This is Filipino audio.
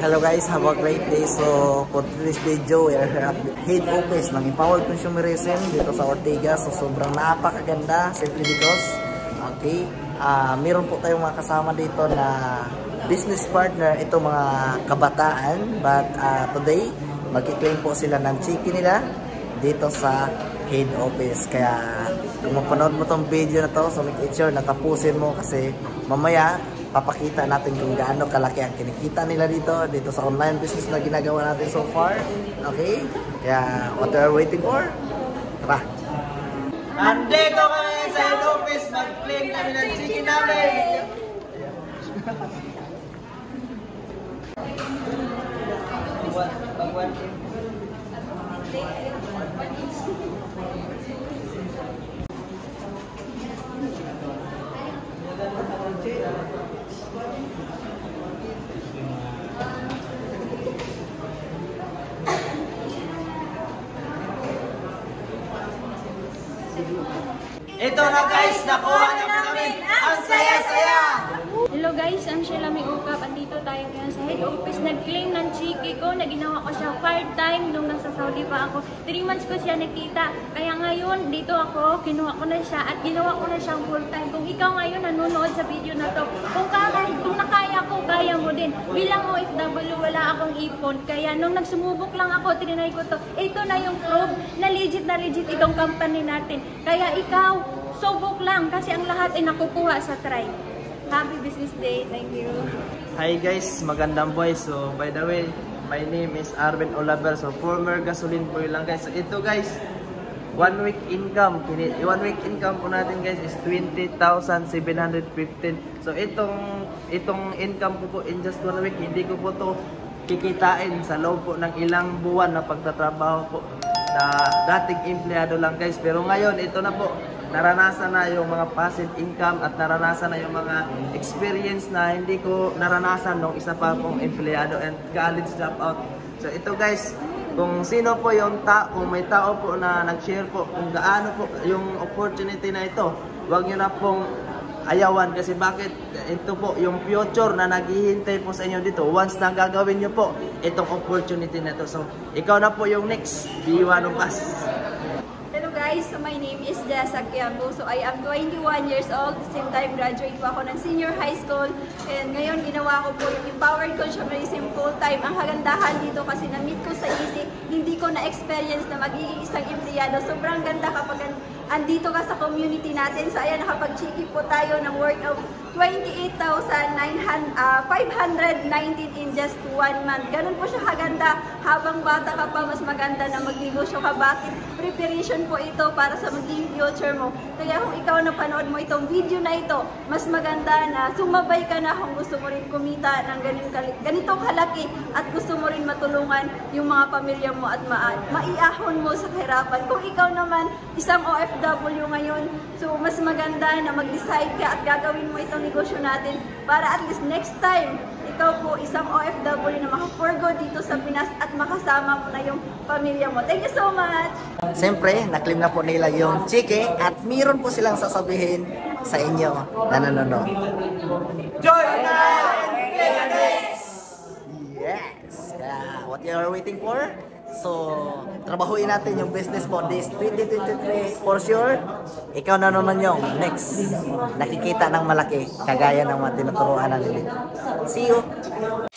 Hello guys, have a great day. So for today's video, we are here at head office ng Empowered Consumerism dito sa Ortigas. So sobrang napakaganda simply because meron po tayong mga kasama dito na business partner, ito mga kabataan, but today magki-claim po sila ng chiki nila dito sa head office. Kaya kung mapanood mo tong video na to, so make sure na tapusin mo kasi mamaya papakita natin kung gaano kalaki ang kinikita nila dito sa online business na ginagawa natin so far. Okay? Kaya what are we waiting for? Tara! Nandito kami sa head office, mag-claim namin ang chiki namin! Ito na guys, nakuha na namin ang saya-saya! Hello guys, I'm Sheila Miukap. Andito tayo ngayon sa head office. Nag-claim ng chiki ko na ginawa ko siya part-time nung nasa Saudi pa ako. 3 months ko siya nakita. Kaya ngayon, dito ako, kinuha ko na siya at ginawa ko na siyang full-time. Kung ikaw ngayon nanonood sa video na to, kung nakaya ko, kaya mo din. Bilang OFW, wala akong ipon. Kaya nung nagsumubok lang ako, trinay ko to. Ito na yung proof na legit itong company natin. Kaya ikaw, subok lang kasi ang lahat ay nakukuha sa try. Happy business day. Thank you. Hi guys, magandang boy. So by the way, my name is Arvin Olaver. So former gasoline boy lang guys. So ito guys, 1 week income. 1 week income po natin guys is 20,715. So itong income ko po in just 1 week, hindi ko po to kikitain sa loob po ng ilang buwan na pagtatrabaho po na dating empleyado lang guys. Pero ngayon, ito na po, naranasan na yung mga passive income at naranasan na yung mga experience na hindi ko naranasan nung isa pa akong empleyado and college dropout. So ito guys, kung sino po yung kung may tao po na nag-share po kung gaano po yung opportunity na ito, huwag nyo na pong ayawan kasi bakit ito po yung future na naghihintay po sa inyo dito once na gagawin nyo po itong opportunity na ito. So ikaw na po yung next, be one of us. Hello guys, so my name is Jessa Quiambo. So I am 21 years old. At the same time, graduate po ako ng senior high school. And ngayon, ginawa ko po yung Empowered Consumerism full-time. Ang kagandahan dito kasi na-meet ko sa easy, hindi ko na-experience na magiging isang empleyado. Sobrang ganda kapag andito ka sa community natin. So ayan, nakapag-chiki po tayo ng worth of 28,519 in just 1 month. Ganun po siya kaganda. Habang bata ka pa, mas maganda na magnegosyo ka. Bakit? Preparation po ito para sa magiging future mo. Kaya kung ikaw napanood mo itong video na ito, mas maganda na sumabay ka na kung gusto mo rin kumita ng ganitong kalaki at gusto mo rin matulungan yung mga pamilya mo at maiahon mo sa kahirapan. Kung ikaw naman, isang OFW ngayon, so mas maganda na mag-decide ka at gagawin mo itong negosyo natin para at least next time, ikaw po isang OFW na maka-forgo dito sa Pinas at makasama mo na yung pamilya mo. Thank you so much! Siyempre, na-claim na po nila yung chiki at meron po silang sasabihin sa inyo na nanonood. Join us! Yes! Kaya, what you are waiting for? So, trabahuin natin yung business mo this 2023 for sure. Ikaw na naman yung next nakikita ng malaki kagaya ng mga tinuturuan natin dito. See you!